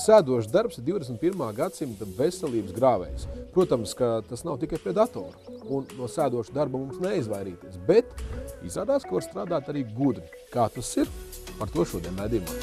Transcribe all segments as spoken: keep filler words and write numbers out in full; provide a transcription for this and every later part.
Sēdošs darbs ir divdesmit pirmā gadsimta veselības grāvējs. Protams, ka tas nav tikai pie datora, un no sēdoša darba mums neizvairīties, bet izrādās, ka var strādāt arī gudri. Kā tas ir? Par to šodien raidījumā.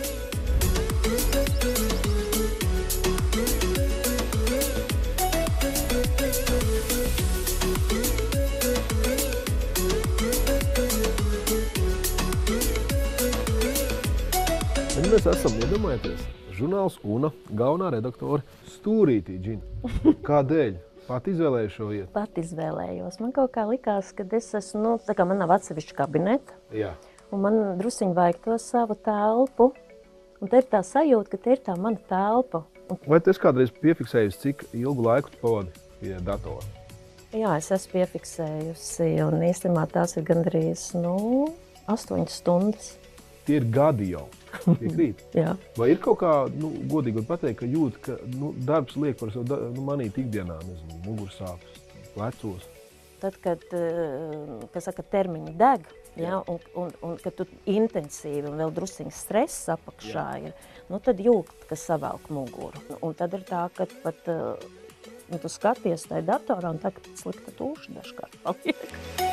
Mēs esam, iedomājieties, žurnāls Una galvenā redaktore Stūrītī Džina. Kādēļ? Pat izvēlēju šo vietu? Pat izvēlējos. Man kaut kā likās, ka es esmu, nu, tā kā man nav atsevišķa kabineta. Jā. Un man drusiņi vajag to savu telpu. Un te ir tā sajūta, ka te ir tā mana telpa. Un... Vai tu esi kādreiz piefiksējusi, cik ilgu laiku tu pavadi pie datora? Jā, es esmu piefiksējusi, un īstenībā tās ir gandrīz, nu, astoņas stundas. Tie ir gadi jau. Piekrīt. Jā. Vai ir kaut kā, nu, godīgi var pateikt, ka jūt, ka nu, darbs liek par sev nu, manīt ikdienā, nezinu, mugursāpes, plecos? Tad, kad, kas saka, termiņi deg, jā, un, un, un kad tu intensīvi un vēl drusiņi stress apakšā jā. Ir, nu, tad jūt, ka savelk muguru. Un tad ir tā, ka pat, nu, tu skaties tajā datorā un tā, ka slikta tūša dažkārt paliek.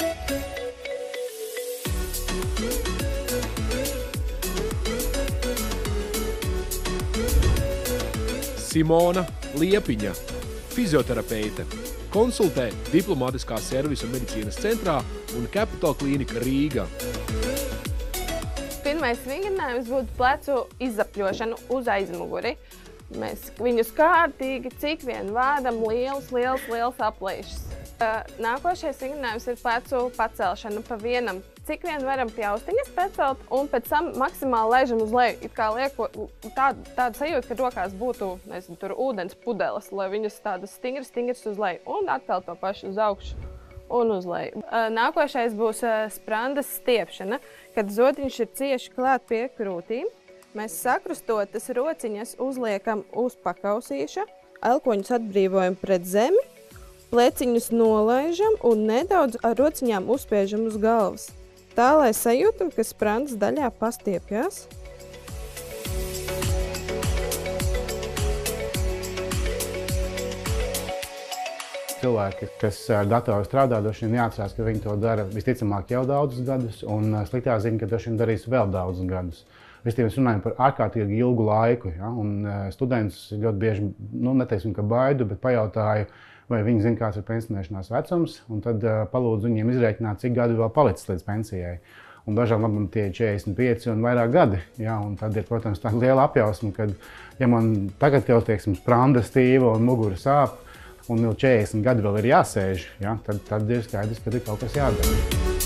Simona Liepiņa, fizioterapeite, konsultē Diplomātiskā servisa medicīnas centrā un Capital Klinika Rīga. Pirmais vingrinājums būtu plecu izzapļošana uz aizmuguri. Mēs viņus kārtīgi, cik vien vādam, liels, liels, liels aplīšas. Nākošais vingrinājums ir plecu pacelšana pa vienam. Cik vien varam pie austiņas pacelt, un pēc tam maksimāli laižam uz leju. It kā lieko tādu, tādu sajūtu, ka rokās būtu, nezinu, tur ūdens pudeles, lai viņas tādas stingras, stingras uz leju. Un atkal to pašu uz augšu un uz leju. Nākošais būs sprandas stiepšana, kad zotiņš ir cieši klāt pie krūtīm. Mēs sakrustotas rociņas uzliekam uz pakausīša, elkoņus atbrīvojam pret zemi, pleciņus nolaižam un nedaudz ar rociņām uzspiežam uz galvas. Tā, lai sajūtam, ka sprandas daļā pastiepjās. Cilvēki, kas ar datoru strādā, droši vien jāatcerās, ka viņi to dara visticamāk jau daudzus gadus, un sliktā ziņa, ka droši vien darīs vēl daudzus gadus. Visticamāk, mēs runājam par ārkārtīgi ilgu laiku, ja? Un students ļoti bieži, nu, neteiksim, ka baidu, bet pajautāju, vai viņi zina, kāds ir pensionēšanās vecums, un tad uh, palūdzu viņiem izrēķināt, cik gadi vēl palicis līdz pensijai. Un dažām labam tie ir četrdesmit pieci un vairāk gadi. Ja? Un tad ir, protams, tā liela apjausma, kad, ja man tagad jau, teiksim, spranda stīva un mugura sāp, un vēl četrdesmit gadi vēl ir jāsēž, ja? tad, tad ir skaidrs, ka ir kaut kas jādara.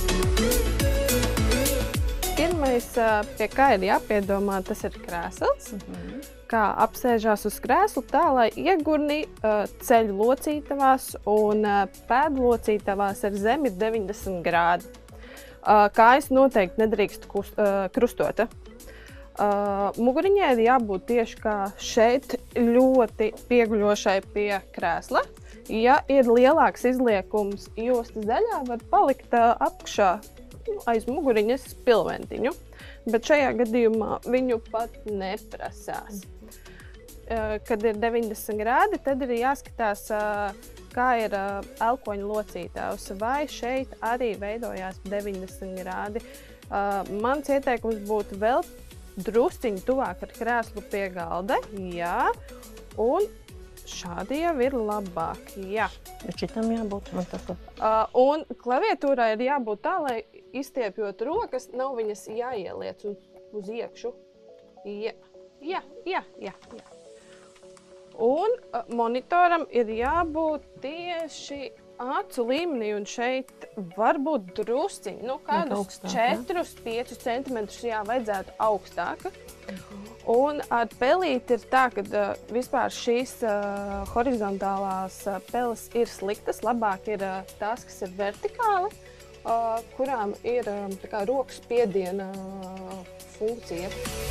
Pirmais, pie kā ir jāpiedomā, tas ir krēsls. Mm-hmm. Kā apsēžās uz krēslu tā, lai iegurni uh, ceļu locītavās un uh, pēdu locītavās ar zemi ir deviņdesmit grādi. Uh, kājas noteikti nedrīkst kust, uh, krustota. Uh, muguriņai ir jābūt tieši kā šeit ļoti pieguļošai pie krēsla. Ja ir lielāks izliekums jostas daļā, var palikt uh, apakšā aiz muguriņas pilventiņu, bet šajā gadījumā viņu pat neprasās. Kad ir deviņdesmit grādi, tad ir jāskatās, kā ir elkoņa locītājs, vai šeit arī veidojās deviņdesmit grādi. Mans ieteikums būtu vēl drusciņi tuvāk ar krēslu pie galda, jā, un šādi jau ir labāk, jā. Bet šitam jābūt man tā kā. Un klaviatūrā ir jābūt tā, lai izstiepjot rokas, nav viņas jāieliec uz, uz iekšu. Jā, jā, jā, jā, jā. Un monitoram ir jābūt tieši acu līmenī, un šeit var būt drusciņi, nu kādus četrus piecus centimetrus jā, vajadzētu augstāka. Uh-huh. Un ar pelīti ir tā, ka uh, vispār šīs uh, horizontālās uh, peles ir sliktas, labāk ir uh, tās, kas ir vertikāli, uh, kurām ir um, tā kā rokas spiediena uh, funkcija.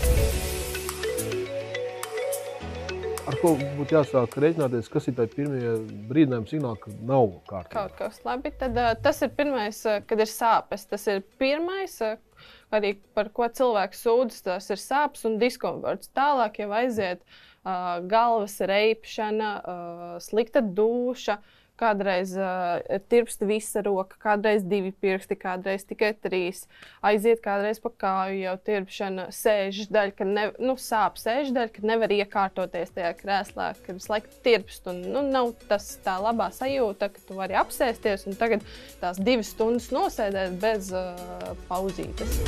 Ar ko būtu jāsāk rēķināties, kas ir tā pirmie brīdinājumi signāli, ka nav kārtībā? Kaut kas labi. Tad uh, tas ir pirmais, uh, kad ir sāpes. Tas ir pirmais, uh, arī par ko cilvēks sūdzas, tas ir sāpes un diskomforts. Tālāk jau aiziet uh, galvas reipšana, uh, slikta duša. Kādreiz uh, tirpst visa roka, kādreiz divi pirksti, kādreiz tikai trīs. Aiziet kādreiz pa kāju jau tirpšana, sēžas daļa, ka ne, nu, sāp sēžas daļa, ka nevar iekārtoties tajā krēslā, ka visu laiku tirpst. Un, nu, nav tas tā labā sajūta, ka tu vari apsēsties un tagad tās divas stundas nosēdēt bez uh, pauzītes.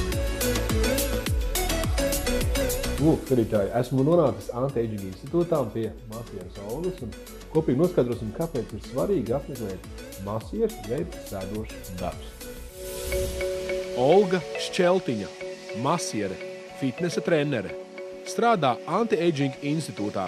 Lūk, skatītāji, esmu nonācis Anti-Aging institūtā pie masieres Olgas un kopīgi noskaidrosim, kāpēc ir svarīgi apmeklēt masieres jeb sēdošs darbs. Olga Šķeltiņa, masiere, fitnesa trenere, strādā Anti-Aging institūtā.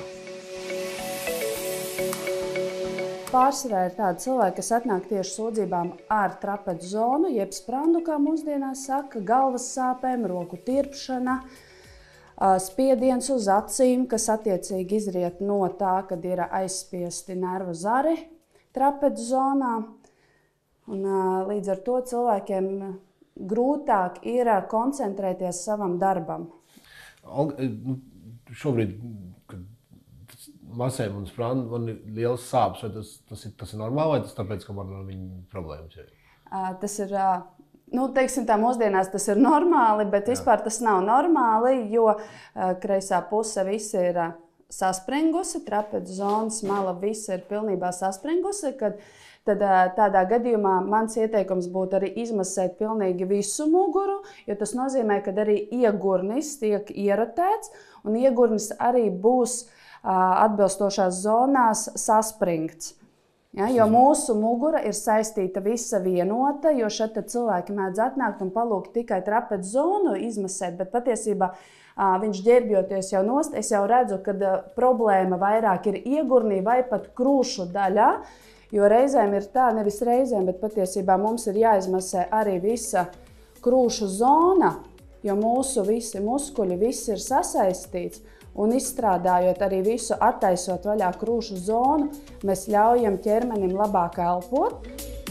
Pārsvarā ir tādi cilvēki, kas atnāk tieši sūdzībām ar trapezu zonu, jeb sprandu, kā mūsdienās saka, galvas sāpēm, roku tirpšana, spiediens uz acīm, kas attiecīgi izriet no tā, kad ir aizspiesti nervu zari trapezu zonā. Un, līdz ar to cilvēkiem grūtāk ir koncentrēties savam darbam. Olga, nu, šobrīd, kad masēm un sprandu man ir liels sāpes, vai tas, tas, ir, tas ir normāli, vai tas tāpēc, ka man ar viņu problēmas ir? Tas ir... Nu, teiksim tā, mūsdienās tas ir normāli, bet vispār tas nav normāli, jo uh, kreisā puse visi ir uh, saspringusi, trapezu zonas mala visa ir pilnībā saspringusi, kad tad uh, tādā gadījumā mans ieteikums būtu arī izmasēt pilnīgi visu muguru, jo tas nozīmē, ka arī iegurnis tiek ierotēts, un iegurnis arī būs uh, atbilstošās zonās saspringts. Ja, jo mūsu mugura ir saistīta visa vienota, jo šeit cilvēki mēdz atnākt un palūgt tikai trapezu zonu izmasēt, bet patiesībā uh, viņš ģērbjoties jau nost, es jau redzu, ka uh, problēma vairāk ir iegurnī vai pat krūšu daļā, jo reizēm ir tā, nevis reizēm, bet patiesībā mums ir jāizmasē arī visa krūšu zona, jo mūsu visi muskuļi, viss ir sasaistīts. Un izstrādājot arī visu, attaisot vaļā krūšu zonu, mēs ļaujam ķermenim labāk elpot.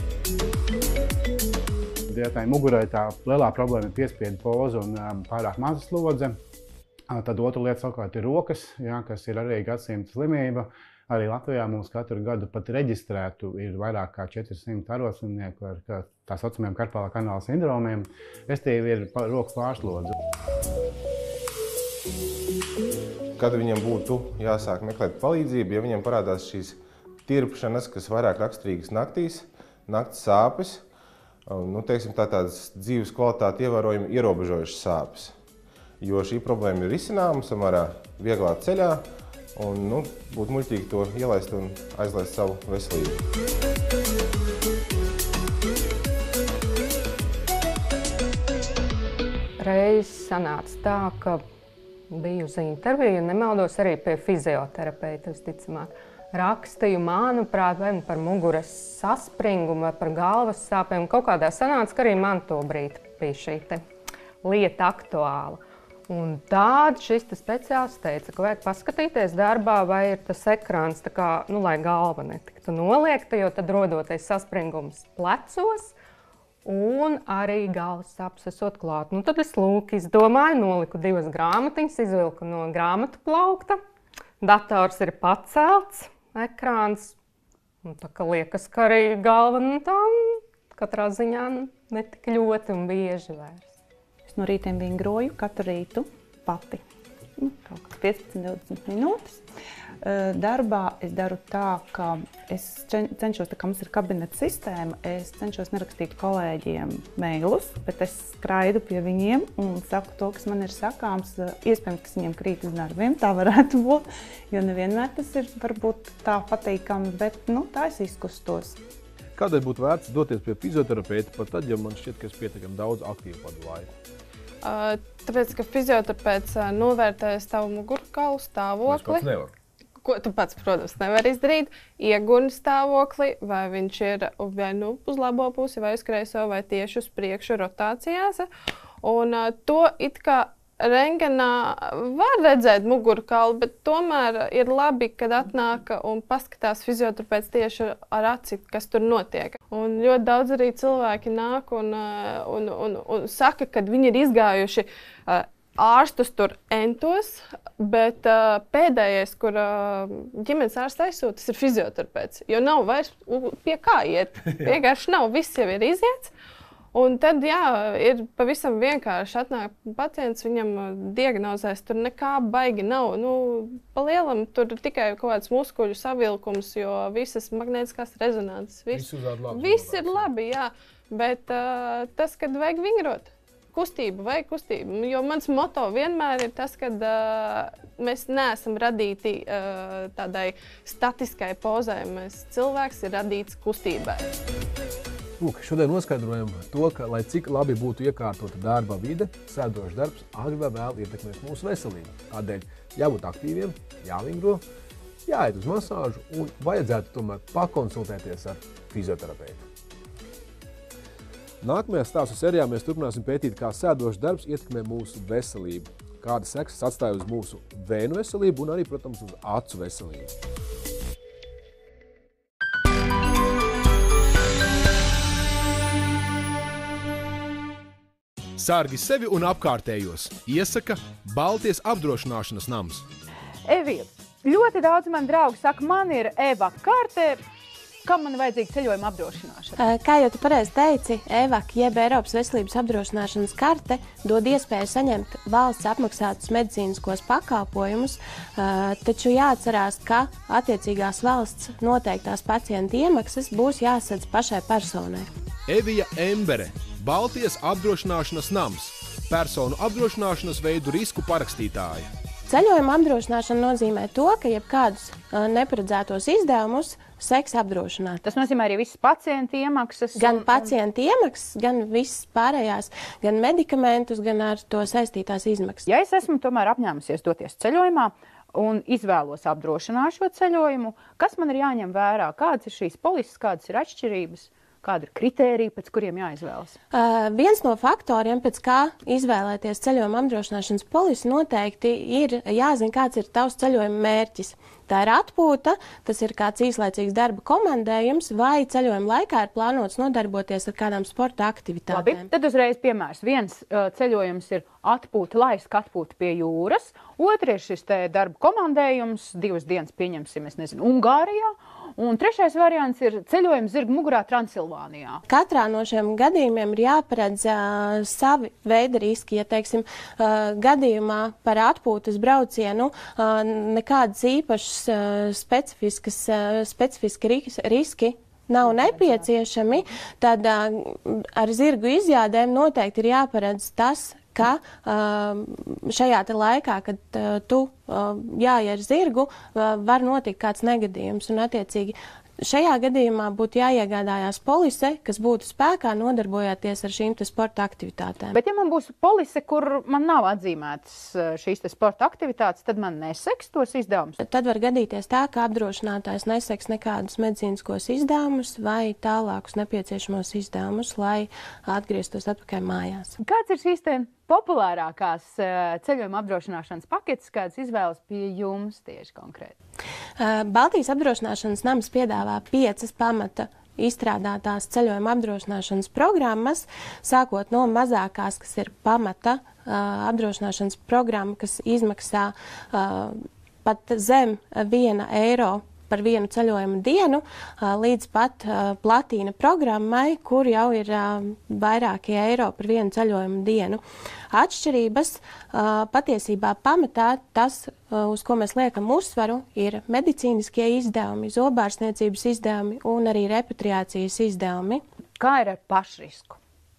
Ja tā mugurai tā lielā problēma ir piespiedu poza un um, pārāk maza slodze, tad otra lieta savukārt ir rokas, ja, kas ir arī gadsimta slimība. Arī Latvijā mums katru gadu pat reģistrētu ir vairāk kā četri simti arotslimnieku ar kā, tā saucamiem karpālā kanāla sindromiem. Restīvi ir roku pārslodze. Kad viņam būtu jāsāk meklēt palīdzību, ja viņam parādās šīs tirpšanas, kas vairāk raksturīgas naktīs, nakts sāpes, nu, teiksim, tā tādas dzīves kvalitāti ievērojami ierobežojušas sāpes. Jo šī problēma ir risināma samērā vieglā ceļā, un nu, būtu muļķīgi to ielaist un aizlaist savu veselību. Reiz sanāca tā, ka biju uz interviju un nemaldos arī pie fizioterapeita, visticamāk. Rakstīju, manuprāt, vai par muguras saspringumu, vai par galvas sāpēm. Kaut kādā sanāca, ka arī man to brīdi bija šī te lieta aktuāla. Un tād šis speciālists teica, ka vajag paskatīties darbā, vai ir tas ekrāns, tā kā, nu, lai galva netiktu noliekta, jo tad rodoties saspringums plecos, un arī galvas sāpes esot klāt. Nu, tad es lūk izdomāju, noliku divas grāmatiņas, izvilku no grāmatu plaukta. Dators ir pacelts, ekrāns. Un tā kā liekas, ka arī galva nu, tā katrā ziņā ne tik ļoti un bieži vairs. Es no rītiem vingroju katru rītu pati. Nu, kaut kā piecpadsmit divdesmit minūtes. Darbā es daru tā, ka es cenšos, tā kā mums ir kabineta sistēma, es cenšos nerakstīt kolēģiem mailus, bet es skraidu pie viņiem un saku to, kas man ir sakāms. Iespējams, ka viņiem krīt uz nerviem, tā varētu būt, jo nevienmēr tas ir varbūt tā patīkami, bet nu, tā es izkustos. Kādēļ būtu vērts doties pie fizioterapeita, pat tad, ja man šķiet, ka es pietiekami daudz aktīvu padu laiku? Uh, tāpēc, ka fizioterapeits uh, novērtēs tavu mugurkaulu stāvokli. Es pats nevaru. Ko tu pats, protams, nevar izdarīt, iegurni stāvokli, vai viņš ir vai nu uz labo pusi, vai uz kreiso, vai tieši uz priekšu rotācijās. Un uh, to it kā rengenā var redzēt mugurkaulu, bet tomēr ir labi, kad atnāk un paskatās fizioterapeits tieši ar aci, kas tur notiek. Un ļoti daudz arī cilvēki nāk un, un, un, un saka, kad viņi ir izgājuši uh, ārstus tur entos, bet uh, pēdējais, kur uh, ģimenes ārsts aizsūta, tas ir fizioterapeits. Jo nav vairs pie kā iet. Vienkārši nav, viss jau ir iziets. Un tad, jā, ir pavisam vienkārši atnāk pacients, viņam diagnozēs, tur nekā baigi nav. Nu, pa lielam tur tikai kaut kāds muskuļu savilkums, jo visas magnētiskās rezonances, viss, viss ir labi, jā. Bet uh, tas, kad vajag vingrot, kustība, vajag kustību. Jo mans moto vienmēr ir tas, ka uh, mēs neesam radīti uh, tādai statiskai pozai. Mēs cilvēks ir radīts kustībai. Lūk, šodien noskaidrojam to, ka, lai cik labi būtu iekārtota darba vide, sēdošs darbs agri vai vēl ietekmēs mūsu veselību. Tādēļ jābūt aktīviem, jāvingro, jāiet uz masāžu un vajadzētu tomēr pakonsultēties ar fizioterapeitu. Nākamajā stāstu serijā mēs turpināsim pētīt, kā sēdošs darbs ietekmē mūsu veselību, kādas sekas atstāja uz mūsu vēnu veselību un arī, protams, uz acu veselību. Sargi sevi un apkārtējos, iesaka Baltijas apdrošināšanas nams. Evija, ļoti daudz man draugi saka, man ir E-vaka karte, kam man vajadzīga ceļojuma apdrošināšana? Kā jau tu pareizi teici, E-vaka jeb Eiropas veselības apdrošināšanas karte dod iespēju saņemt valsts apmaksātus medicīniskos pakalpojumus, taču jāatcerās, ka attiecīgās valsts noteiktās pacienta iemaksas būs jāsadz pašai personai. Evija Embere, Baltijas apdrošināšanas nams, personu apdrošināšanas veidu risku parakstītāja. Ceļojuma apdrošināšana nozīmē to, ka jebkādus neparedzētos izdevumus seks apdrošināt. Tas nozīmē arī visas pacienta iemaksas? Gan un, pacienta iemaksas, gan visas pārējās, gan medikamentus, gan ar to saistītās izmaksas. Ja es esmu tomēr apņēmusies doties ceļojumā un izvēlos apdrošināt šo ceļojumu, kas man ir jāņem vērā? Kādas ir šīs polises, kādas ir atšķirības? Kāda ir kritērija, pēc kuriem jāizvēlas? Uh, viens no faktoriem, pēc kā izvēlēties ceļojuma apdrošināšanas polisi, noteikti ir jāzina, kāds ir tavs ceļojuma mērķis. Tā ir atpūta, tas ir kāds īslaicīgs darba komandējums, vai ceļojuma laikā ir plānots nodarboties ar kādām sporta aktivitātēm. Labi, tad uzreiz piemērs. Viens uh, ceļojums ir atpūta, laiska atpūta pie jūras, otrs ir šis te darba komandējums, divas dienas pieņemsim, es nezinu, Ungārijā, un trešais variants ir ceļojums zirgu mugurā Transilvānijā. Katrā no šiem gadījumiem ir jāparedz uh, savi veida riski. Ja, teiksim, uh, gadījumā par atpūtas braucienu uh, nekādas īpašas uh, specifiskas, uh, specifiski riski nav nepieciešami, tad uh, ar zirgu izjādēm noteikti ir jāparedz tas, ka uh, šajā te laikā, kad uh, tu uh, jāj ar zirgu, uh, var notikt kāds negadījums. Un, attiecīgi, šajā gadījumā būtu jāiegādājās polise, kas būtu spēkā nodarbojoties ar šīm te sporta aktivitātēm. Bet ja man būs polise, kur man nav atzīmētas šīs te sporta aktivitātes, tad man neseks tos izdevumus? Tad var gadīties tā, ka apdrošinātājs neseks nekādus medicīniskos izdevumus vai tālākus nepieciešamos izdevumus, lai atgrieztos atpakaļ mājās. Kāds ir šīs te populārākās uh, ceļojuma apdrošināšanas paketes, kādas izvēlas pie jums tieši konkrēti? Uh, Baltijas apdrošināšanas nams piedāvā piecas pamata izstrādātās ceļojuma apdrošināšanas programmas, sākot no mazākās, kas ir pamata uh, apdrošināšanas programma, kas izmaksā uh, pat zem viena eiro par vienu ceļojumu dienu, līdz pat platīna programmai, kur jau ir vairāki eiro par vienu ceļojumu dienu. Atšķirības patiesībā pamatā tas, uz ko mēs liekam uzsvaru, ir medicīniskie izdevumi, zobārstniecības izdevumi un arī repatriācijas izdevumi. Kā ir ar pašrisku?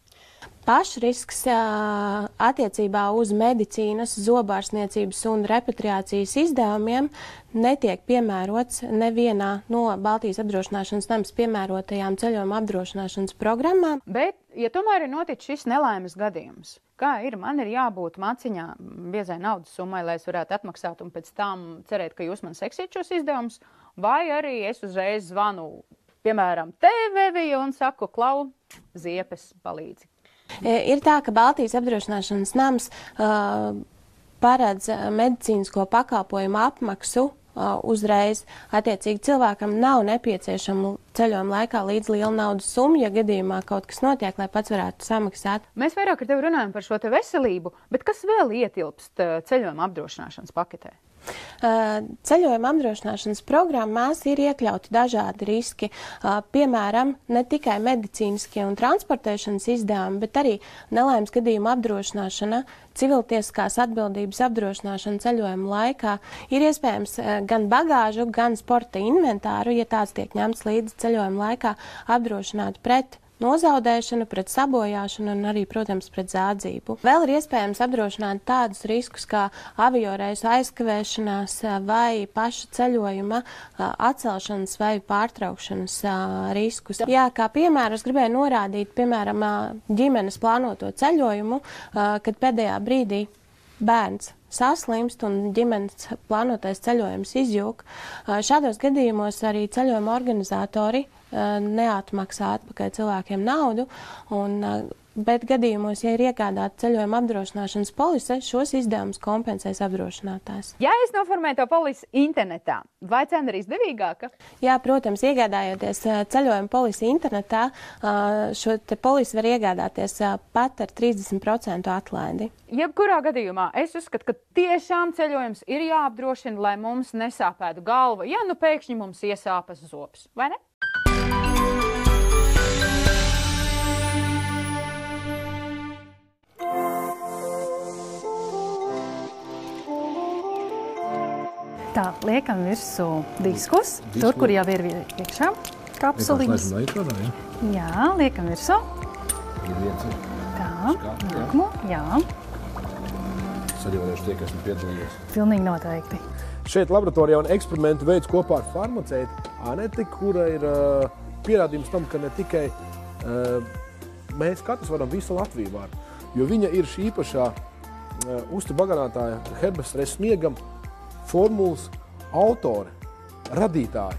Pašrisks attiecībā uz medicīnas, zobārstniecības un repatriācijas izdevumiem netiek piemērots nevienā no Baltijas apdrošināšanas nams piemērotajām ceļojuma apdrošināšanas programmām. Bet, ja tomēr ir noticis šis nelaimes gadījums, kā ir, man ir jābūt maciņā biezai naudas summai, lai es varētu atmaksāt un pēc tam cerēt, ka jūs man seksiet šos izdevumus, vai arī es uzreiz zvanu, piemēram, tev, Evija, un saku, klau, ziepes palīdzi. Ir tā, ka Baltijas apdrošināšanas nams uh, paredz medicīnisko pakalpojumu apmaksu uh, uzreiz. Attiecīgi cilvēkam nav nepieciešama ceļojuma laikā līdz liela naudas summa, ja gadījumā kaut kas notiek, lai pats varētu samaksāt. Mēs vairāk ar tevi runājam par šo te veselību, bet kas vēl ietilpst ceļojuma apdrošināšanas paketē? Ceļojuma apdrošināšanas programmās ir iekļauti dažādi riski, piemēram, ne tikai medicīniskie un transportēšanas izdevumi, bet arī nelaimes gadījuma apdrošināšana, civiltiesiskās atbildības apdrošināšana ceļojuma laikā. Ir iespējams gan bagāžu, gan sporta inventāru, ja tāds tiek ņemts līdzi ceļojuma laikā, apdrošināt pret nozaudēšanu, pret sabojāšanu un arī, protams, pret zādzību. Vēl ir iespējams apdrošināt tādus riskus kā avioreisu aizkavēšanās vai paša ceļojuma atcelšanas vai pārtraukšanas riskus. Jā, kā piemēru es gribēju norādīt, piemēram, ģimenes plānoto ceļojumu, kad pēdējā brīdī bērns saslimst un ģimenes plānotais ceļojums izjūg. Šādos gadījumos arī ceļojuma organizatori neatmaksā atpakaļ cilvēkiem naudu, un, bet gadījumos, ja ir iegādāta ceļojuma apdrošināšanas polise, šos izdevumus kompensēs apdrošinātājs. Ja es noformēju to polisi internetā, vai cena ir izdevīgāka? Jā, protams, iegādājoties ceļojuma polisi internetā, šo te polisi var iegādāties pat ar trīsdesmit procentu atlaidi. Jebkurā gadījumā es uzskatu, ka tiešām ceļojums ir jāapdrošina, lai mums nesāpētu galva, ja nu pēkšņi mums iesāpas zobs, vai ne? Tā, liekam virsū diskus, Disku. Tur, kur jau ir iekšā kapsuliņas. Jā, liekam virsū. Tā, nākamo, jā. Es arī varēšu tie, kas esmu piedalījies. Pilnīgi noteikti. Šeit laboratorijā un eksperimentu veids kopā ar farmaceitu Aneti, kura ir uh, pierādījums tam, ka ne tikai uh, mēs katrs varam, visu Latviju var, jo viņa ir šī īpašā uh, uzturu bagātinātāja Herbestres Smiegam formulas autore, radītāji.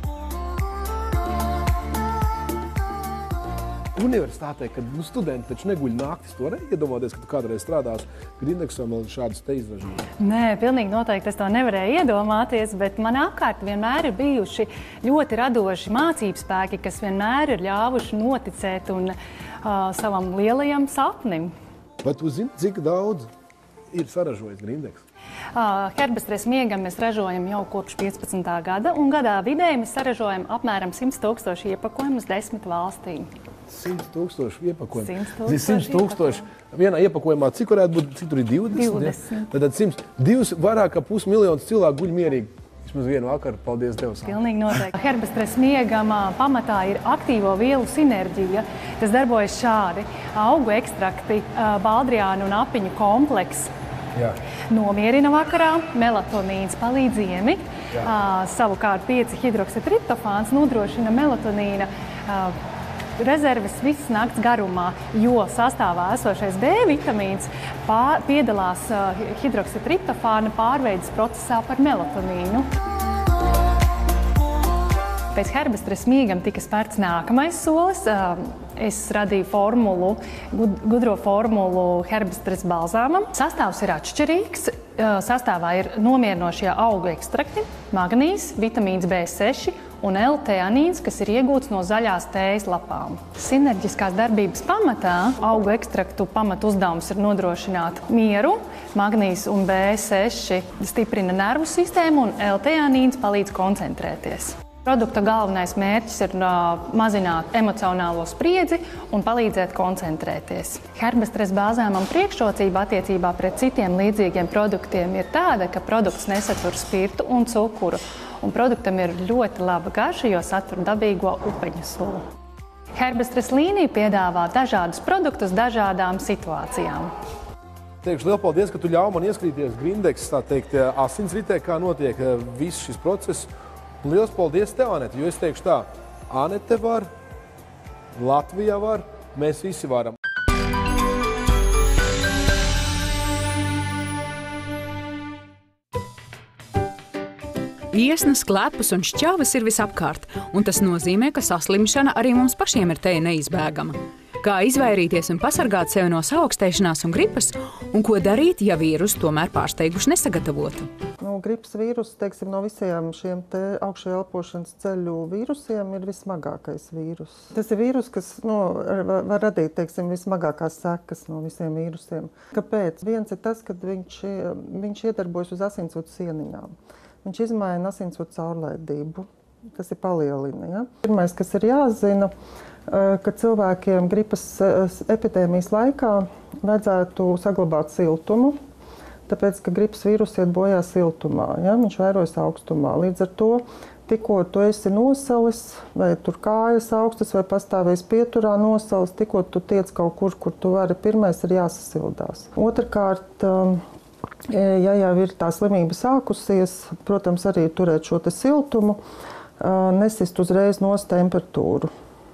Universitātē, kad nu, studenti taču neguļ naktis, to varēja iedomāties, ka tu kādreiz strādās Grindeksam un šādas te izražības? Nē, pilnīgi noteikti es to nevarēju iedomāties, bet man apkārt vienmēr ir bijuši ļoti radoši mācību spēki, kas vienmēr ir ļāvuši noticēt un uh, savam lielajam sapnim. Vai tu zini, cik daudz ir saražojis Grindeks? Uh, Herbestres Miegam mēs ražojam jau kopš piecpadsmitā gada, un gadā vidēji mēs saražojam apmēram simt tūkstoši iepakojumus desmit valstīm. simt tūkstoši iepakojumu. simt tūkstoši vienā iepakojumā, cik varētu būt, cik tur ir divdesmit? divdesmit. Tad simt, divs, vairāk kā pusmiljonus cilvēku guļ mierīgi. Vismaz vienu vakaru, paldies Tev. Pilnīgi noteikti. Herbestres Miegam pamatā ir aktīvo vielu sinerģija. Tas darbojas šādi. Augu ekstrakti, baldriānu un apiņu kompleks. Jā. Nomierina vakarā, melatonīns palīdz ziemi, uh, savukārt pieci hidroksitriptofāns nodrošina melatonīna uh, rezerves visas nakts garumā, jo sastāvā esošais D vitamīns pār, piedalās uh, hidroksitriptofāna pārveides procesā par melatonīnu. Pēc Herbestres Miegam tika spērts nākamais solis. Es radīju formulu, gudro formulu Herbestres balzāmam. Sastāvs ir atšķirīgs. Sastāvā ir nomierinošie augu ekstrakti, magnīzs, vitamīns B seši un L-teanīns, kas ir iegūts no zaļās tējas lapām. Sinerģiskās darbības pamatā augu ekstraktu pamatu uzdevums ir nodrošināt mieru, magnīzs un B seši stiprina nervu sistēmu un L-teanīns palīdz koncentrēties. Produkta galvenais mērķis ir uh, mazināt emocionālo spriedzi un palīdzēt koncentrēties. Herbestres balzāmam priekšrocība attiecībā pret citiem līdzīgiem produktiem ir tāda, ka produkts nesatur spirtu un cukuru, un produktam ir ļoti laba garša, jo satur dabīgo upeņu sulu. Herbestres līnija piedāvā dažādus produktus dažādām situācijām. Teikšu lielu paldies, ka tu ļauj man ieskrīties Grindeks, tā teikt, asinsritē, kā notiek viss šis process. Liels paldies Tev, Anete, jo es teikšu tā, Anete var, Latvija var, mēs visi varam. Iesnas, klepus un šķavas ir visapkārt, un tas nozīmē, ka saslimšana arī mums pašiem ir teja neizbēgama. kā izvairīties un pasargāt sevi no saaugstēšanās un gripas, un ko darīt, ja vīrusu tomēr pārsteiguši nesagatavotu. Nu, gripas vīrus, teiksim, no visiem šiem te augšējā elpošanas ceļu vīrusiem ir vismagākais vīrus. Tas ir vīrus, kas nu, var radīt, teiksim, vismagākās sekas no visiem vīrusiem. Kāpēc? Viens ir tas, ka viņš, viņš iedarbojas uz asinsvadu sieniņām. Viņš izmaina asinsvadu caurlaidību. Tas ir palielina. Ja? Pirmais, kas ir jāzina, ka cilvēkiem gripas epidēmijas laikā vajadzētu saglabāt siltumu, tāpēc, ka gripas vīrus iet bojā siltumā, ja? Viņš vairojas augstumā. Līdz ar to, tikko tu esi nosalis, vai tur kājas augstas, vai pastāvēs pieturā nosalis, tikko tu tiec kaut kur, kur tu vari, pirmais ir jāsasildās. Otrkārt, ja jau ir tā slimība sākusies, protams, arī turēt šo te siltumu, nesist uzreiz nost temperatūru.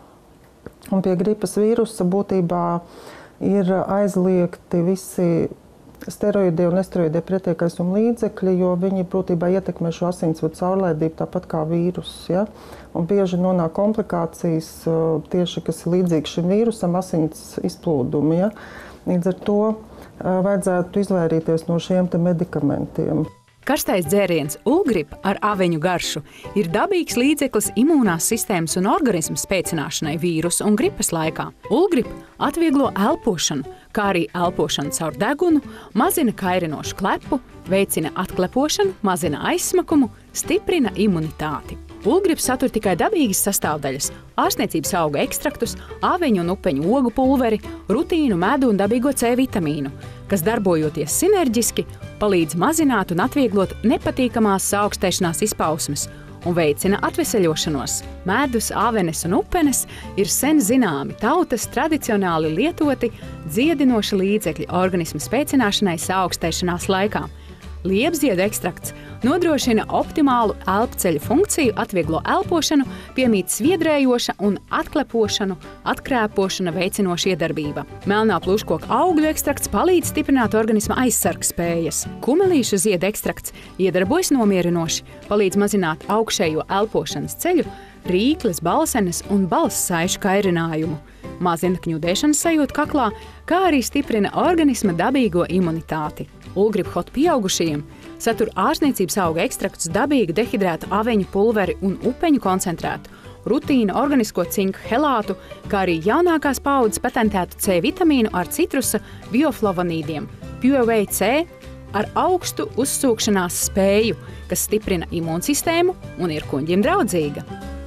Un pie gripas vīrusa būtībā ir aizliegti visi steroīdi un nesteroīdi pretiekaisuma līdzekļi, jo viņi būtībā ietekmē šo asinsvadu caurlaidību tāpat kā vīrus. Ja? Un bieži nonāk komplikācijas tieši, kas ir līdzīgas šim vīrusam, asins izplūdumi. Ja? Līdz ar to vajadzētu izvairīties no šiem te medikamentiem. Karstais dzēriens ulgrip ar aveņu garšu ir dabīgs līdzeklis imūnās sistēmas un organismu spēcināšanai vīrusu un gripas laikā. Ulgrip atvieglo elpošanu, kā arī elpošanu caur degunu, mazina kairinošu klepu, veicina atklepošanu, mazina aizsmakumu, stiprina imunitāti. Ulgrips satur tikai dabīgas sastāvdaļas – ārstniecības auga ekstraktus, aveņu un upeņu ogu pulveri, rutīnu, medu un dabīgo C vitamīnu, kas darbojoties sinerģiski, palīdz mazināt un atvieglot nepatīkamās saaugstēšanās izpausmes un veicina atveseļošanos. Medus, avenes un upenes ir sen zināmi tautas tradicionāli lietoti dziedinoši līdzekļi organismu spēcināšanai saaugstēšanās laikā. Liepziedu ekstrakts nodrošina optimālu elpceļu funkciju, atvieglo elpošanu, piemīt sviedrējoša un atklepošanu, atkrēpošana veicinoša iedarbība. Melnā plūškoka augļu ekstrakts palīdz stiprināt organisma aizsargspējas. Kumelīšu ziedu ekstrakts iedarbojas nomierinoši, palīdz mazināt augšējo elpošanas ceļu, rīkles, balsenes un balss saišu kairinājumu. Mazina kņudēšanas sajūtu kaklā, kā arī stiprina organisma dabīgo imunitāti. Ulgrip hot pieaugušajiem satur ārstniecības auga ekstraktus, dabīgu dehidrētu aveņu pulveri un upeņu koncentrētu, rutīnu, organisko cinku helātu, kā arī jaunākās paaudzes patentētu C vitamīnu ar citrusa bioflavonīdiem, Pureway C ar augstu uzsūkšanās spēju, kas stiprina imūnsistēmu un ir kuņģim draudzīga.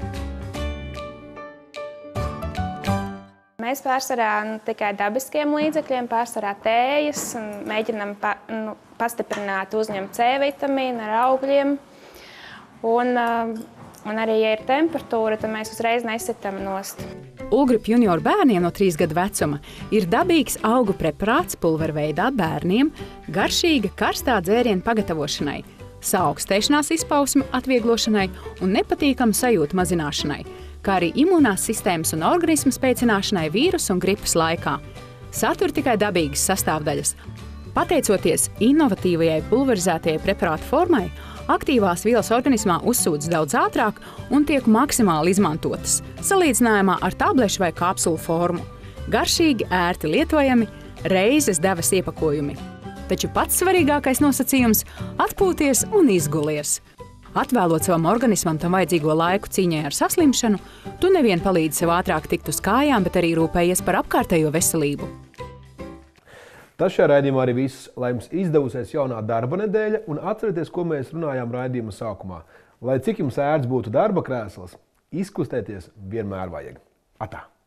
Mēs pārsvarā nu, tikai dabiskiem līdzekļiem, pārsvarā tējas, mēģinām pa, nu, pastiprināt uzņemt C vitamīnu ar augļiem. Un, un arī, ja ir temperatūra, tad mēs uzreiz nesitam nost. Ulgrip junior bērniem no trīs gadu vecuma ir dabīgs augu preparāts pulverveidā bērniem, garšīga karstā dzēriena pagatavošanai, saaugstēšanās izpausmu atvieglošanai un nepatīkamu sajūtu mazināšanai, kā arī imūnās sistēmas un organismu spēcināšanai vīrusu un gripas laikā. Satur tikai dabīgas sastāvdaļas. Pateicoties inovatīvajai pulverizētajai preparātu formai, aktīvās vielas organismā uzsūdas daudz ātrāk un tiek maksimāli izmantotas, salīdzinājumā ar tablešu vai kapsulu formu. Garšīgi, ērti lietojami, reizes devas iepakojumi. Taču pats svarīgākais nosacījums – atpūties un izgulies. Atvēlot savam organismam tam vajadzīgo laiku cīņai ar saslimšanu, tu nevien palīdzi sev ātrāk tikt uz kājām, bet arī rūpējies par apkārtējo veselību. Tas šajā raidījumā arī viss, lai jums izdevusies jaunā darba nedēļa un atcerieties, ko mēs runājām raidījuma sākumā. Lai cik jums ērts būtu darba krēsls, izkustēties vienmēr vajag. Atā!